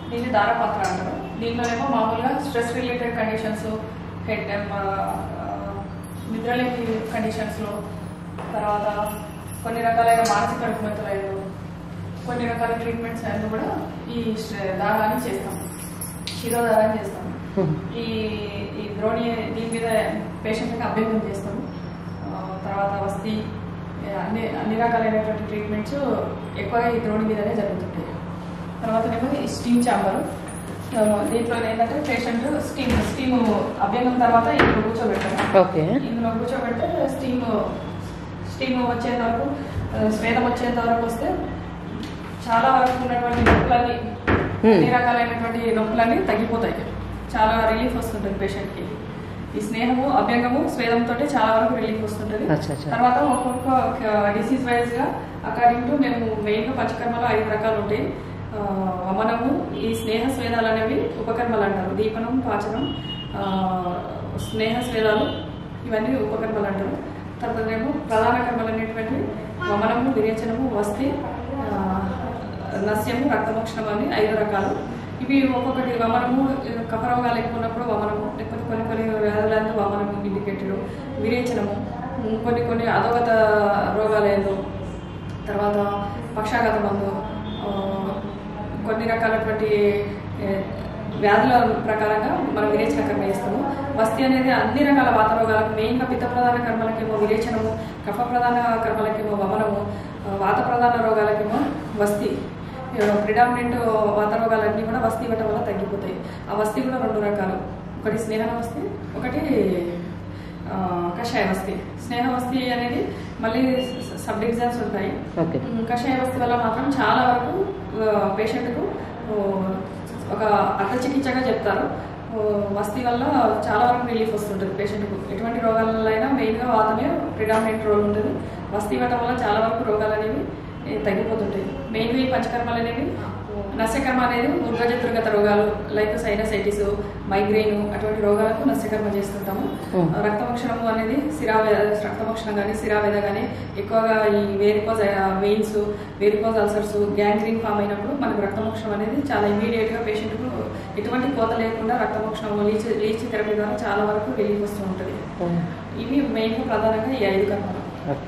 దీన్ని దారపాత్ర అంటారు. దీంట్లోనేమో మామూలుగా స్ట్రెస్ రిలేటెడ్ కండిషన్స్, హెడ్ నిద్రలేని కండిషన్స్లో, తర్వాత కొన్ని రకాలైన మానసిక రుగ్మతలు, కొన్ని రకాల ట్రీట్మెంట్స్ అన్నీ కూడా ఈ దారాన్ని చేస్తాం, శిరోధారాన్ని చేస్తాం. ఈ ద్రోణి దీని మీద పేషెంట్కి అభ్యర్థం చేస్తాము. తర్వాత వస్తీ అన్ని రకాలైనటువంటి ట్రీట్మెంట్స్ ఎక్కువగా ఈ ద్రోణి మీదనే జరుగుతుంటాయి. తర్వాతనేమో ఈ స్టీమ్ ఛాంబరు. దీంట్లో ఏంటంటే పేషెంట్ స్టీమ్ అభ్యంగం తర్వాత ఇందులో కూర్చోబెడతారు. ఇందులో కూర్చోబెడితే స్టీమ్ వచ్చేంత వరకు, స్వేదం వచ్చేంత వరకు వస్తే చాలా వరకు ఉన్నటువంటి నొప్పులన్నీ, అన్ని రకాలైనటువంటి నొప్పులన్నీ తగ్గిపోతాయి. చాలా రిలీఫ్ వస్తుంటుంది పేషెంట్కి. ఈ స్నేహము, అభ్యంగము, స్వేదంతో చాలా వరకు రిలీఫ్ వస్తుంటుంది. తర్వాత ఒక్కొక్క డిసీజ్ వైజ్ గా అకార్డింగ్ టు మేము మెయిన్ పంచకర్మలో 5 రకాలు ఉంటాయి. వమనము, ఈ స్నేహ స్వేదాలు అనేవి ఉపకర్మలు అంటారు. దీపనం, పాచనం, స్నేహ స్వేదాలు ఇవన్నీ ఉపకర్మలు అంటారు. తర్వాత ఏమో ప్రధాన కర్మలు అనేటువంటి వమనము, విరేచనము, వస్తి, నస్యము, రక్తమోక్షణం అని 5 రకాలు. ఇవి ఒక్కొక్కటి వమనము కఫరోగాలు ఎక్కువ ఉన్నప్పుడు వమనము, లేకపోతే కొన్ని వ్యాధులంతా వమనము ఇండికేటెడ్, విరేచనము కొన్ని అధోగత రోగాలు, తర్వాత పక్షాఘాత మందు, కొన్ని రకాలటువంటి వ్యాధుల ప్రకారంగా మనం విరేచన కర్మ చేస్తాము. వస్తి అనేది అన్ని రకాల వాత రోగాలకు, మెయిన్గా పిత్త ప్రధాన కర్మలకేమో విరేచనము, కఫ ప్రధాన కర్మలకేమో వమనము, వాత ప్రధాన రోగాలకేమో వస్తి. ప్రిడామినెంట్ వాత రోగాలన్నీ కూడా వస్తి ఇవ్వటం వల్ల తగ్గిపోతాయి. ఆ వస్తి కూడా 2 రకాలు, ఒకటి స్నేహ వస్తి, ఒకటి కషాయ వస్తి. స్నేహ వస్తి అనేది మళ్ళీ సబ్ డివిజన్స్ ఉంటాయి. కషాయ వస్తి వల్ల మాత్రం చాలా వరకు పేషెంట్కు ఒక అర్థ చికిత్సగా చెప్తారు. వస్తి వల్ల చాలా వరకు రిలీఫ్ వస్తుంటుంది పేషెంట్కు. ఎటువంటి రోగాలైనా మెయిన్గా వాతమే ప్రిడామినెంట్ రోల్ ఉంటుంది. వస్తి ఇవ్వటం వల్ల చాలా వరకు రోగాలు అనేవి తగ్గిపోతుంటాయి. మెయిన్గా ఈ పంచకర్మలు అనేవి, నస్యకర్మ అనేది ఉర్గజతుర్గత రోగాలు లైక్ సైనసైటిస్, మైగ్రెయిన్ అటువంటి రోగాలకు నస్యకర్మ చేస్తుంటాము. రక్తమోక్షణము అనేది రక్తమోక్షణం కానీ శిరావేద కానీ ఎక్కువగా ఈ varicose veins, varicose ulcers, gangrene form అయినప్పుడు మనకు రక్తమోక్షణం అనేది చాలా ఇమీడియట్గా పేషెంట్కు ఎటువంటి కోత లేకుండా రక్తమోక్షణం లీచ్ థెరపీ ద్వారా చాలా వరకు రిలీఫ్ వస్తూ ఉంటుంది. ఇవి మెయిన్గా ప్రధానంగా ఈ 5 కర్మలు.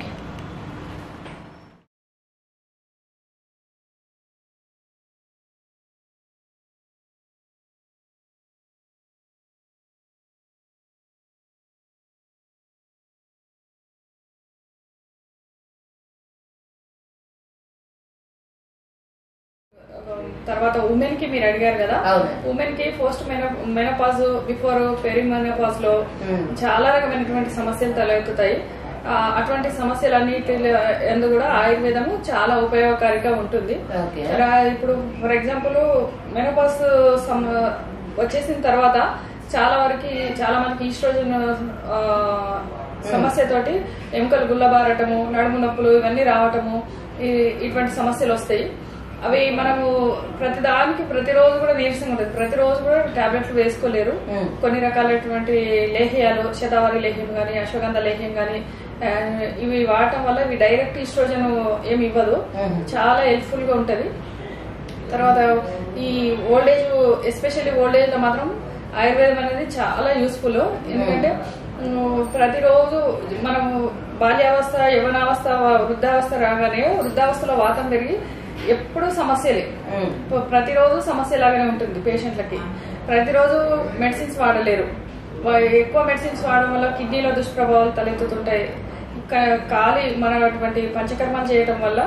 తర్వాత ఉమెన్ కి మీరు అడిగారు కదా, ఉమెన్ కి పోస్ట్ మెనోపాజ్, బిఫోర్ పెరిమెనోపాజ్ లో చాలా రకమైనటువంటి సమస్యలు తలెత్తుతాయి. అటువంటి సమస్యలన్నిటి ఎందుకు కూడా ఆయుర్వేదము చాలా ఉపయోగకారిగా ఉంటుంది. ఇప్పుడు ఫర్ ఎగ్జాంపుల్ మెనోపాజ్ వచ్చేసిన తర్వాత చాలా మందికి ఈస్ట్రోజన్ సమస్యతోటి ఎముకలు గుల్లబారటము, నడుము నొప్పులు ఇవన్నీ రావటము, ఇటువంటి సమస్యలు వస్తాయి. అవి మనము ప్రతిదానికి ప్రతిరోజు కూడా నీరసంగా ఉంటుంది. ప్రతిరోజు కూడా టాబ్లెట్లు వేసుకోలేరు. కొన్ని రకాలైనటువంటి లేహ్యాలు, శతావరి లేహ్యం గానీ, అశ్వగంధ లేహ్యం గానీ ఇవి వాడటం వల్ల ఇవి డైరెక్ట్ ఈస్ట్రోజన్ ఏమి ఇవ్వదు, చాలా హెల్ప్ఫుల్ గా ఉంటది. తర్వాత ఈ ఓల్డేజ్, ఎస్పెషల్లీ ఓల్డేజ్ లో మాత్రం ఆయుర్వేదం అనేది చాలా యూస్ఫుల్. ఎందుకంటే ప్రతిరోజు మనము బాల్యావస్థ, యవ్వనావస్థ, వృద్ధావస్థ రాగానే వృద్ధావస్థలో వాతం పెరిగి ఎప్పుడు సమస్యలే, ప్రతిరోజు సమస్యలాగానే ఉంటుంది పేషెంట్లకి. ప్రతిరోజు మెడిసిన్స్ వాడలేరు. ఎక్కువ మెడిసిన్స్ వాడడం వల్ల కిడ్నీలో దుష్ప్రభావాలు తలెత్తుతుంటాయి. మన అటువంటి పంచకర్మలు చేయడం వల్ల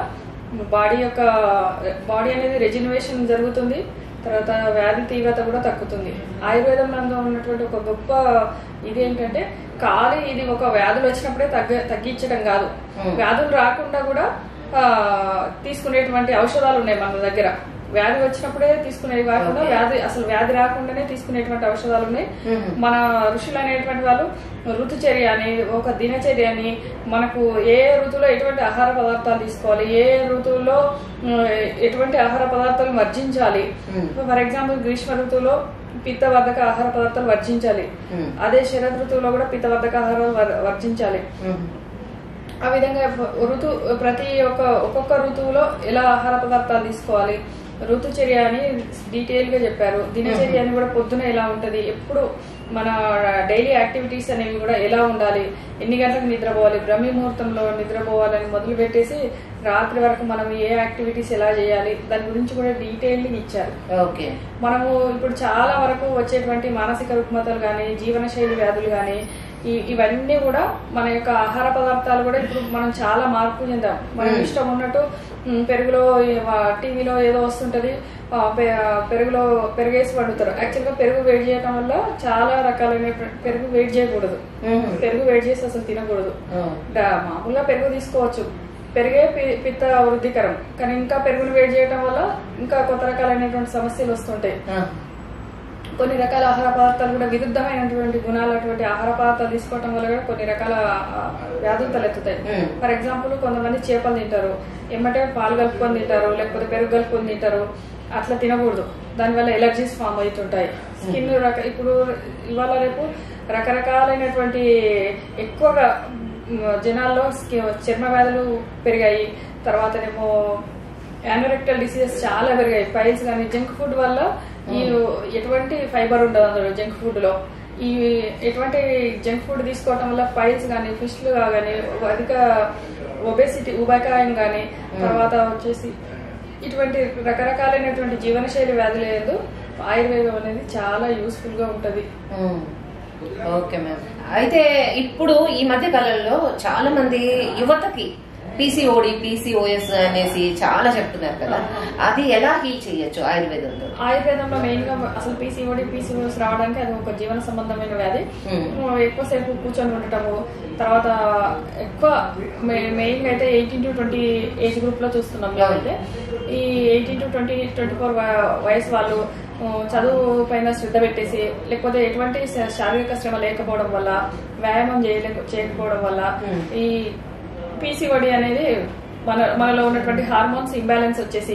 బాడీ అనేది రెజినవేషన్ జరుగుతుంది. తర్వాత వ్యాధి తీవ్రత కూడా తగ్గుతుంది. ఆయుర్వేదంలో ఉన్నటువంటి ఒక గొప్ప ఇదేంటంటే ఇది ఒక వ్యాధులు వచ్చినప్పుడే తగ్గించడం కాదు, వ్యాధులు రాకుండా కూడా తీసుకునేటువంటి ఔషధాలు ఉన్నాయి మన దగ్గర. వ్యాధి వచ్చినప్పుడే తీసుకునేవి కాకుండా వ్యాధి రాకుండానే తీసుకునేటువంటి ఔషధాలు ఉన్నాయి. మన ఋషులు అనేటువంటి వాళ్ళు ఋతుచర్య అని, ఒక దినచర్య అని, మనకు ఏ ఋతువులో ఎటువంటి ఆహార పదార్థాలు తీసుకోవాలి, ఏ ఋతువులో ఎటువంటి ఆహార పదార్థాలు వర్జించాలి. ఫర్ ఎగ్జాంపుల్ గ్రీష్మ ఋతువులో పిత్తవర్ధక ఆహార పదార్థాలు వర్జించాలి, అదే శరద్ ఋతువులో కూడా పిత్తవర్ధక ఆహారాలు వర్జించాలి. ఆ విధంగా ఒక్కొక్క ఋతువులో ఎలా ఆహార పదార్థాలు తీసుకోవాలి, ఋతుచర్య అని డీటెయిల్ గా చెప్పారు. దినచర్య అని కూడా పొద్దున ఎలా ఉంటది, ఎప్పుడు మన డైలీ యాక్టివిటీస్ అనేవి కూడా ఎలా ఉండాలి, ఎన్ని గంటలకు నిద్రపోవాలి, బ్రహ్మ ముహూర్తంలో నిద్రపోవాలని మొదలు పెట్టేసి రాత్రి వరకు మనం ఏ యాక్టివిటీస్ ఎలా చేయాలి దాని గురించి కూడా డీటెయిల్ గా ఇచ్చారు. మనము ఇప్పుడు చాలా వరకు వచ్చేటువంటి మానసిక రుగ్మతలు గాని, జీవనశైలి వ్యాధులు గాని, ఇవన్నీ కూడా మన యొక్క ఆహార పదార్థాలు కూడా ఇప్పుడు మనం చాలా మార్పు చెందాం. మనం ఇష్టం ఉన్నట్టు పెరుగులో టీవీలో ఏదో వస్తుంటది, పెరుగేసి వండుతారు. యాక్చువల్ గా పెరుగు వేడి చేయడం వల్ల చాలా రకాలైన పెరుగు వేడి చేయకూడదు, పెరుగు వేడి చేసి అసలు తినకూడదు. మామూలుగా పెరుగు తీసుకోవచ్చు, పెరిగే పిత్త వృద్ధికరం, కానీ ఇంకా పెరుగును వేడి చేయడం వల్ల ఇంకా కొత్త రకాలైనటువంటి సమస్యలు వస్తుంటాయి. కొన్ని రకాల ఆహార పదార్థాలు కూడా విరుద్ధమైనటువంటి గుణాలు అటువంటి ఆహార పదార్థాలు తీసుకోవడం వల్ల కూడా కొన్ని రకాల వ్యాధులు తలెత్తుతాయి. ఫర్ ఎగ్జాంపుల్ కొంతమంది చేపలు తింటారు, ఏమంటే పాలు కలుపుకొని తింటారు, లేకపోతే పెరుగు కలుపుకొని తింటారు. అట్లా తినకూడదు, దానివల్ల ఎలర్జీస్ ఫామ్ అవుతుంటాయి. స్కిన్ ఇప్పుడు ఇవాళ రేపు రకరకాలైనటువంటి ఎక్కువగా జనాల్లో చర్మ వ్యాధులు పెరిగాయి. తర్వాతనేమో యానోరెక్టల్ డిసీజెస్ చాలా పెరిగాయి. పైల్స్ కానీ జంక్ ఫుడ్ వల్ల ఈ ఎటువంటి ఫైబర్ ఉండదు అందులో జంక్ ఫుడ్ లో. ఈ ఎటువంటి జంక్ ఫుడ్ తీసుకోవటం వల్ల పైల్స్ కానీ, ఫిష్లు కానీ, అధిక ఒబేసిటీ ఉబకాయం కానీ, తర్వాత వచ్చేసి ఇటువంటి రకరకాలైనటువంటి జీవనశైలి వ్యాధులు లేదు. ఆయుర్వేదం అనేది చాలా యూస్ఫుల్ గా ఉంటది. Okay ma'am. అయితే ఇప్పుడు ఈ మధ్య కాలంలో చాలా మంది యువతకి పీసీఓడి, పీసీఓఎస్ అనేసి చాలా చెప్తున్నారు కదా, అది ఎలా హీల్ చేయొచ్చు ఆయుర్వేదంలో? ఆయుర్వేదంలో మెయిన్ గా అసలు పీసీఓడి, పీసీఓఎస్ రావడానికి అది ఒక జీవన సంబంధమైన వ్యాధి. ఎక్కువసేపు కూర్చొని ఉండటము, తర్వాత ఎక్కువ మెయిన్ గా అయితే 18 to 20 ఏజ్ గ్రూప్ లో చూస్తున్నాం. అయితే ఈ 18 to 24 వయసు వాళ్ళు చదువు పైన శ్రద్ధ పెట్టేసి, లేకపోతే ఎటువంటి శారీరక శ్రమ లేకపోవడం వల్ల, వ్యాయామం చేయకపోవడం వల్ల ఈ పీసీఓడి అనేది మనలో ఉన్నటువంటి హార్మోన్స్ ఇంబ్యాలెన్స్ వచ్చేసి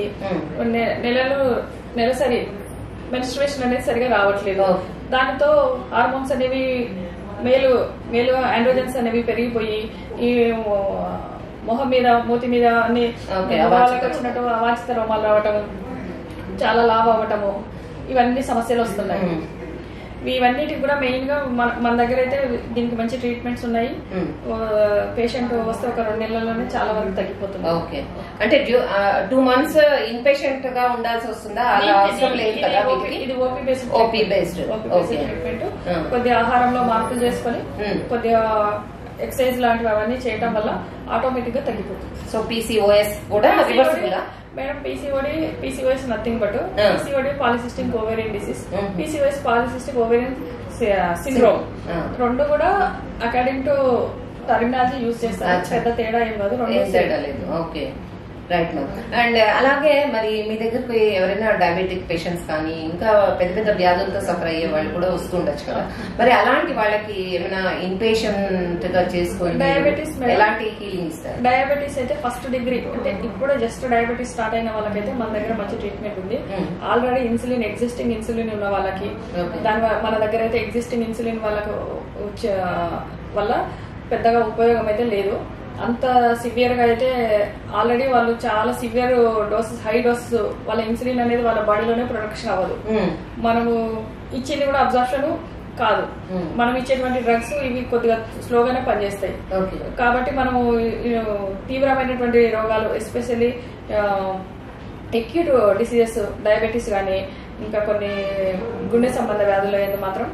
నెలసరి మెన్స్ట్రుయేషన్ అనేది సరిగా రావట్లేదు. దానితో హార్మోన్స్ అనేవి మేలు ఆండ్రోజన్స్ అనేవి పెరిగిపోయి ఈ మొహం మీద, మూతి మీద అన్ని వచ్చినట్టు అవాంఛిత రోమాలు రావటము, చాలా లావ్ అవ్వటము, ఇవన్నీ సమస్యలు వస్తున్నాయి. ఇవన్నిటికి కూడా మెయిన్ గా మన దగ్గర అయితే దీనికి మంచి ట్రీట్మెంట్స్ ఉన్నాయి. పేషెంట్ వస్తే ఒక 2 నెలల్లోనే చాలా వరకు తగ్గిపోతుంది. ఓకే, అంటే 2 months ఇన్ పేషెంట్ గా ఉండాల్సి వస్తుందా? ఇది ఓపీ బేస్డ్ ట్రీట్మెంట్. కొద్దిగా ఆహారంలో మార్పులు చేసుకొని కొద్దిగా ఎక్సర్సైజ్ లాంటివి అవన్నీ చేయడం వల్ల ఆటోమేటిక్ గా తగ్గిపోతుంది. సో పీసీఓఎస్ కూడా madam PCOS nothing but PCOD polycystic ovarian disease, PCOS polycystic ovarian syndrome. రెండు కూడా అకార్డింగ్ టు టర్మినాలజీ యూజ్ చేస్తారు, పెద్ద తేడా ఏం కాదు. Okay, right ma'am. అండ్ అలాగే మరి మీ దగ్గరకు ఎవరైనా డయాబెటిక్ పేషెంట్స్ కానీ ఇంకా పెద్ద పెద్ద వ్యాధులతో సఫర్ అయ్యే వాళ్ళు కూడా వస్తుండొచ్చు కదా, మరి అలాంటి వాళ్ళకి ఏమైనా ఇన్ పేషెంట్ గా చేసుకొని ఎలాంటి హీలింగ్ ఇస్తారు? డయాబెటీస్ అయితే ఫస్ట్ డిగ్రీ, అంటే ఇప్పుడు జస్ట్ డయాబెటీస్ స్టార్ట్ అయిన వాళ్ళకైతే మన దగ్గర మంచి ట్రీట్మెంట్ ఉంది. ఆల్రెడీ ఎగ్జిస్టింగ్ ఇన్సులిన్ ఉన్న వాళ్ళకి, మన దగ్గర అయితే ఎగ్జిస్టింగ్ ఇన్సులిన్ వాళ్ళకు వల్ల పెద్దగా ఉపయోగం అయితే లేదు. అంత సివియర్ గా అయితే ఆల్రెడీ వాళ్ళు చాలా సివియర్ డోసెస్, హై డోసెస్, వాళ్ళ ఇన్సులిన్ అనేది వాళ్ళ బాడీలోనే ప్రొడక్షన్ అవ్వదు. మనము ఇచ్చింది కూడా అబ్జార్ప్షన్ కాదు. మనం ఇచ్చేటువంటి డ్రగ్స్ ఇవి కొద్దిగా స్లోగానే పనిచేస్తాయి. కాబట్టి మనము తీవ్రమైనటువంటి రోగాలు, ఎస్పెషల్లీ ఎక్యూట్ డిసీజెస్, డయాబెటీస్ కానీ ఇంకా కొన్ని గుండె సంబంధ వ్యాధులు అనేది మాత్రం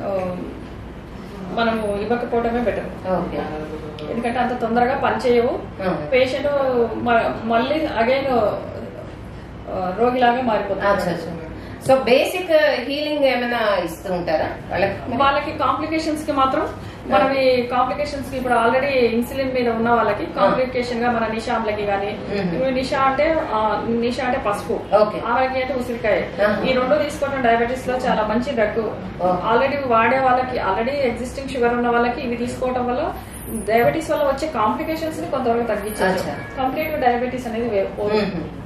మనము ఇవ్వకపోవడమే బెటర్. ఎందుకంటే అంత తొందరగా పనిచేయవు. పేషెంట్ మళ్ళీ అగైన్ రోగిలాగా మారిపోతుంది. సో బేసిక్ హీలింగ్ ఏమైనా ఇస్తూ ఉంటారా వాళ్ళకి? కాంప్లికేషన్స్ కి మాత్రం మనం ఈ కాంప్లికేషన్స్ కి ఇప్పుడు ఆల్రెడీ ఇన్సులిన్ మీద ఉన్న వాళ్ళకి కాంప్లికేషన్ గా మన నిషాంలకి కానీ, నిషా అంటే పసుపు, ఆమెకి అంటే ఉసిరికాయ, ఈ రెండు తీసుకోవడం డయాబెటీస్ లో చాలా మంచి డ్రగ్. ఆల్రెడీ వాడే వాళ్ళకి, ఆల్రెడీ ఎగ్జిస్టింగ్ షుగర్ ఉన్న వాళ్ళకి ఇవి తీసుకోవడం వల్ల డయాబెటీస్ వల్ల వచ్చే కాంప్లికేషన్స్ ని కొంతవరకు తగ్గించారు. కంప్లీట్ డయాబెటీస్ అనేది